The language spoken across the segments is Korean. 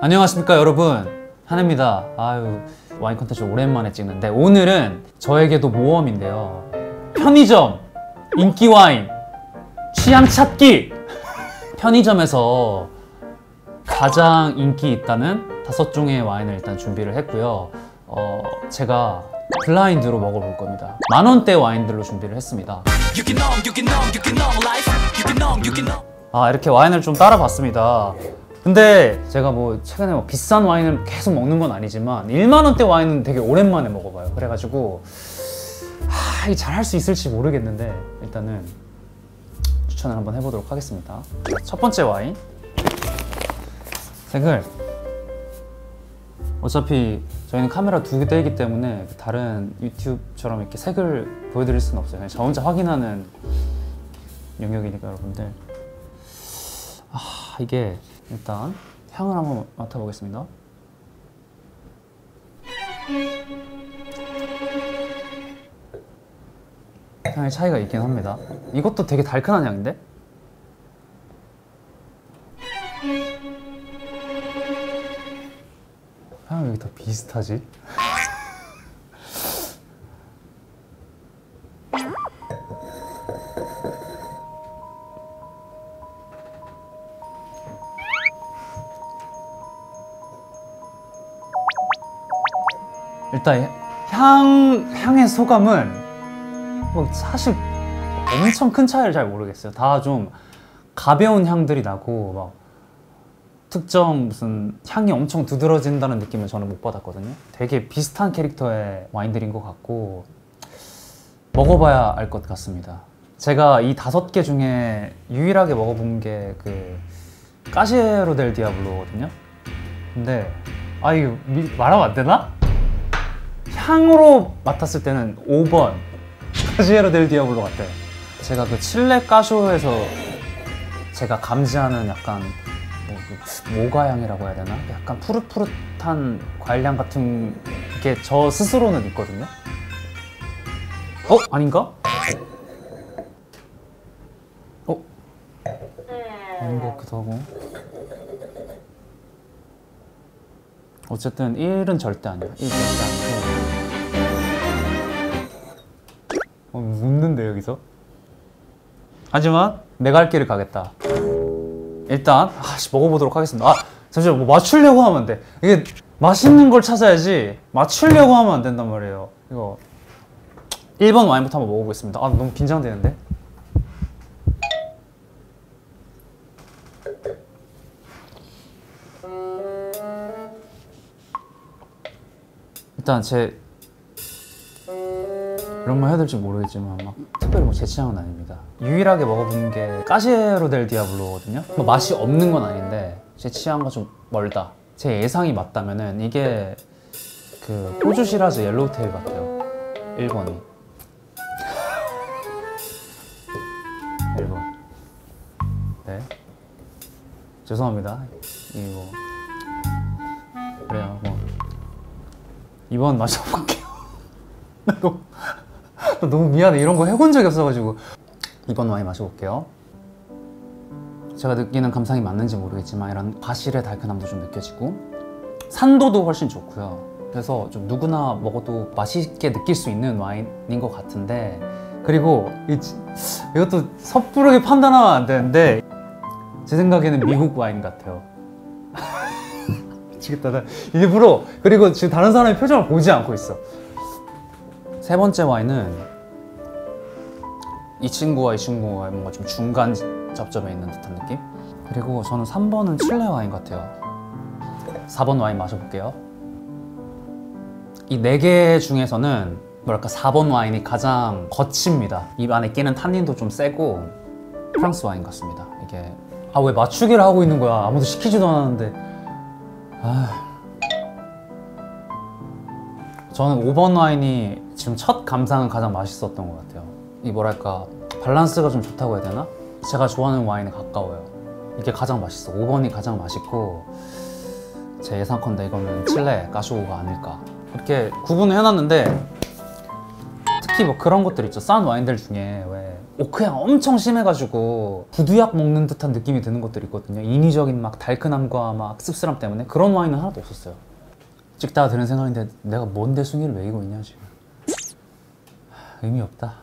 안녕하십니까 여러분, 한혜입니다. 아유, 와인 컨텐츠 오랜만에 찍는데 오늘은 저에게도 모험인데요. 편의점 인기 와인 취향 찾기. 편의점에서 가장 인기 있다는 5종의 와인을 일단 준비를 했고요. 제가 블라인드로 먹어볼 겁니다. 만원대 와인들로 준비를 했습니다. 이렇게 와인을 좀 따라봤습니다. 근데 제가 뭐 최근에 뭐 비싼 와인을 계속 먹는 건 아니지만 1만원대 와인은 되게 오랜만에 먹어봐요. 그래가지고 이게 잘 할 수 있을지 모르겠는데 일단은 추천을 한번 해보도록 하겠습니다. 첫 번째 와인, 색을 어차피 저희는 카메라 2대이기 때문에 다른 유튜브처럼 이렇게 색을 보여드릴 수는 없어요. 그냥 저 혼자 확인하는 영역이니까 여러분들. 이게 일단 향을 한번 맡아보겠습니다. 향의 차이가 있긴 합니다. 이것도 되게 달큰한 향인데? 향이 왜 이렇게 다 비슷하지? 일단 향의 소감은 뭐 사실 엄청 큰 차이를 잘 모르겠어요. 다 좀 가벼운 향들이 나고 막 특정 무슨 향이 엄청 두드러진다는 느낌을 저는 못 받았거든요. 되게 비슷한 캐릭터의 와인들인 것 같고 먹어봐야 알 것 같습니다. 제가 이 5개 중에 유일하게 먹어본 게 그 까시에로 델 디아블로거든요. 근데 이거 말하면 안 되나? 향으로 맡았을 때는 5번 까시에로 델 디아블로 같아요. 제가 그 칠레 까쇼에서 제가 감지하는 약간 모가향이라고 해야 되나? 약간 푸릇푸릇한 과일향 같은 게 저 스스로는 있거든요. 아닌가? 아닌 것 같기도 하고. 어쨌든 1은 절대 아니야. 1 절대 아니고. 웃는데 여기서? 하지만 내가 할 길을 가겠다. 일단 먹어보도록 하겠습니다. 잠시만, 뭐 맞추려고 하면 안 돼. 이게 맛있는 걸 찾아야지 맞추려고 하면 안 된단 말이에요. 이거 1번 와인부터 한번 먹어보겠습니다. 너무 긴장되는데? 일단 이런 말 해야 될지 모르겠지만 막 특별히 뭐 제 취향은 아닙니다. 유일하게 먹어본 게 까시에로 델 디아블로거든요. 뭐 맛이 없는 건 아닌데 제 취향과 좀 멀다. 제 예상이 맞다면은 이게 그 호주 시라즈 옐로우테일 같아요. 1번이 1번. 네, 죄송합니다. 이거 그래요. 뭐 2번 마셔볼게요. 너무 미안해. 이런 거 해본 적이 없어가지고. 2번 와인 마셔볼게요. 제가 느끼는 감상이 맞는지 모르겠지만 이런 바실의 달큰함도 좀 느껴지고 산도도 훨씬 좋고요. 그래서 좀 누구나 먹어도 맛있게 느낄 수 있는 와인인 것 같은데, 그리고 이것도 섣부르게 판단하면 안 되는데 제 생각에는 미국 와인 같아요. 미치겠다. 나 일부러, 그리고 지금 다른 사람의 표정을 보지 않고 있어. 세 번째 와인은 이 친구와 뭔가 좀 중간 접점에 있는 듯한 느낌? 그리고 저는 3번은 칠레 와인 같아요. 4번 와인 마셔볼게요. 이 4개 중에서는 뭐랄까 4번 와인이 가장 거칩니다. 입 안에 끼는 탄닌도 좀 세고 프랑스 와인 같습니다. 이게 왜 맞추기를 하고 있는 거야. 아무도 시키지도 않았는데. 저는 5번 와인이 지금 첫 감상은 가장 맛있었던 것 같아요. 이 뭐랄까 밸런스가 좀 좋다고 해야 되나? 제가 좋아하는 와인에 가까워요. 이게 가장 맛있어. 5번이 가장 맛있고 제 예상컨대 이거는 칠레 까쇼가 아닐까 이렇게 구분을 해놨는데, 특히 뭐 그런 것들 있죠. 싼 와인들 중에 왜 오크향 엄청 심해가지고 부두약 먹는 듯한 느낌이 드는 것들이 있거든요. 인위적인 막 달큰함과 막 씁쓸함 때문에 그런 와인은 하나도 없었어요. 찍다가 드는 생각인데 내가 뭔데 순위를 매기고 있냐 지금. 의미 없다.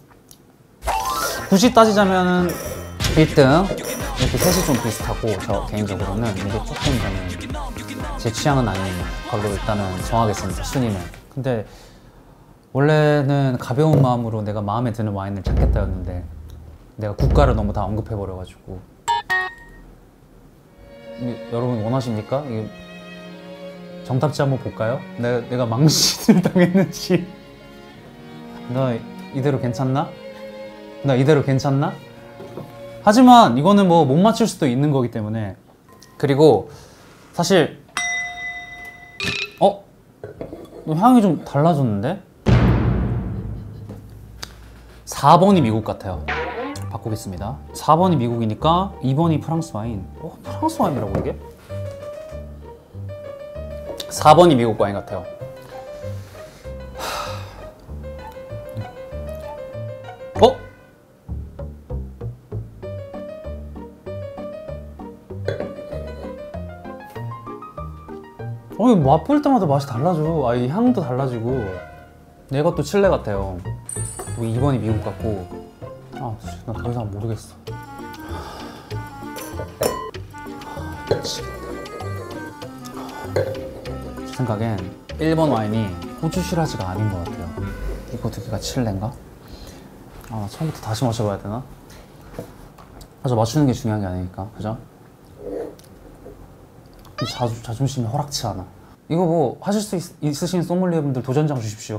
굳이 따지자면 1등 이렇게 셋이 좀 비슷하고 저 개인적으로는 이게 조금 저는 제 취향은 아닌 걸로 일단은 정하겠습니다. 순위는. 근데 원래는 가벼운 마음으로 내가 마음에 드는 와인을 찾겠다였는데 내가 국가를 너무 다 언급해버려가지고 여러분 원하십니까? 이게 정답지 한번 볼까요? 내가 망신을 당했는지. 나 이대로 괜찮나? 나 이대로 괜찮나? 하지만 이거는 뭐 못 맞출 수도 있는 거기 때문에. 그리고 사실 너 향이 좀 달라졌는데? 4번이 미국 같아요. 바꾸겠습니다. 4번이 미국이니까 2번이 프랑스 와인. 프랑스 와인이라고 이게? 4번이 미국 와인 같아요. 맛볼 때마다 맛이 달라져. 이 향도 달라지고. 얘가 또 칠레 같아요. 또 2번이 미국 같고. 나 더 이상 모르겠어. 제 생각엔 1번 와인이 호주 시라즈가 아닌 것 같아요. 이거 두 개가 칠레인가? 나 처음부터 다시 마셔봐야 되나? 맞아, 맞추는 게 중요한 게 아니니까, 그죠? 자존심이 허락치 않아. 이거 뭐 하실 수 있으신 소믈리에분들 도전장 주십시오.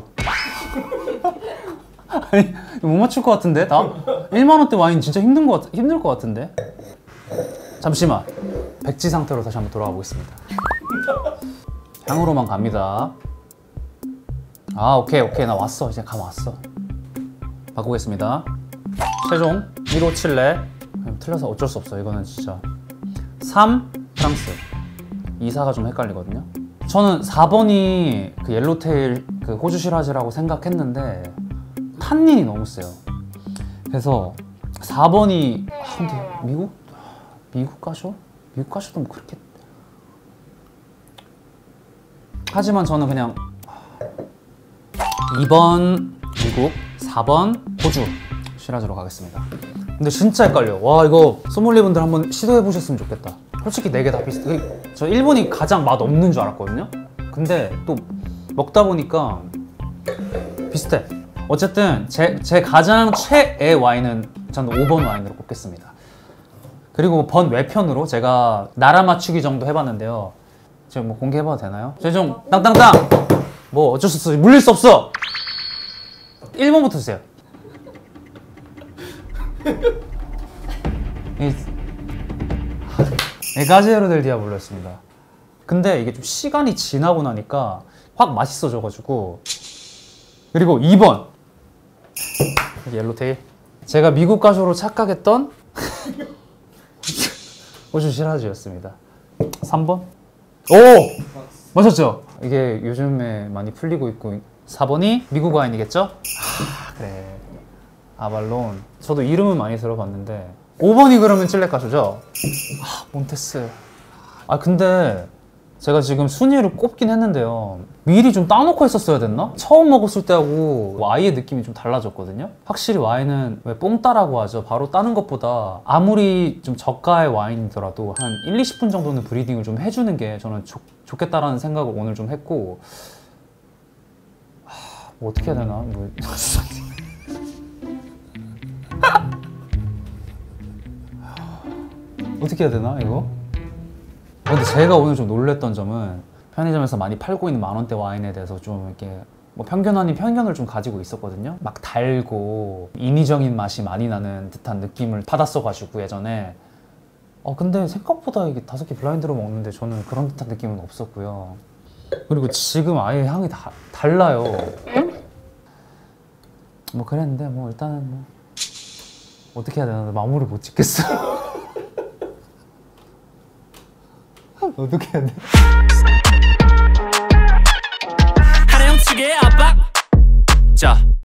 아니, 못 맞출 것 같은데 다? 1만 원대 와인 진짜 힘들 것 같은데? 잠시만, 백지 상태로 다시 한번 돌아가 보겠습니다. 향으로만 갑니다. 오케이 나 왔어. 이제 감 왔어. 바꾸겠습니다. 최종 1호 칠레. 틀려서 어쩔 수 없어. 이거는 진짜 3 프랑스. 2, 4가 좀 헷갈리거든요. 저는 4번이 그 옐로테일 그 호주 시라즈라고 생각했는데 탄닌이 너무 세요. 그래서 4번이 근데 미국 가셔? 미국 가셔도 뭐 그렇게. 하지만 저는 그냥 2번 미국, 4번 호주 시라즈로 가겠습니다. 근데 진짜 헷갈려. 와, 이거 소믈리에분들 한번 시도해 보셨으면 좋겠다. 솔직히 4개 다 비슷해. 저 일본이 가장 맛 없는 줄 알았거든요. 근데 또 먹다 보니까 비슷해. 어쨌든 제 가장 최애 와인은 저는 5번 와인으로 꼽겠습니다. 그리고 번 외편으로 제가 나라 맞추기 정도 해봤는데요. 제가 뭐 공개해봐도 되나요? 최종 땅땅땅! 뭐 어쩔 수 없어. 물릴 수 없어! 1번부터 주세요. 에가제로 델 디아블로였습니다. 근데 이게 좀 시간이 지나고 나니까 확 맛있어져가지고. 그리고 2번 옐로테일. 제가 미국 가쇼로 착각했던 호주 시라즈였습니다. 3번? 오! 맞았죠? 이게 요즘에 많이 풀리고 있고. 4번이 미국 와인이겠죠? 그래, 아발론. 저도 이름은 많이 들어봤는데. 5번이 그러면 칠레 가쇼죠? 몬테스. 근데 제가 지금 순위를 꼽긴 했는데요. 미리 좀 따놓고 했었어야 됐나? 처음 먹었을 때하고 아이의 느낌이 좀 달라졌거든요. 확실히 와인은 왜 뽕따라고 하죠. 바로 따는 것보다 아무리 좀 저가의 와인이더라도 한 1, 20분 정도는 브리딩을 좀 해주는 게 저는 좋겠다라는 생각을 오늘 좀 했고. 뭐 어떻게 해야 되나? 어떻게 해야 되나 이거? 근데 제가 오늘 좀 놀랬던 점은 편의점에서 많이 팔고 있는 만원대 와인에 대해서 좀 이렇게 뭐 편견 아닌 편견을 좀 가지고 있었거든요. 막 달고 인위적인 맛이 많이 나는 듯한 느낌을 받았어가지고 예전에. 근데 생각보다 이게 5개 블라인드로 먹는데 저는 그런 듯한 느낌은 없었고요. 그리고 지금 아예 향이 달라요. 뭐 그랬는데 뭐 일단은 뭐 어떻게 해야 되나 마무리 못 짓겠어. 어떻게 해야 돼? 하나 형측의 압박. 자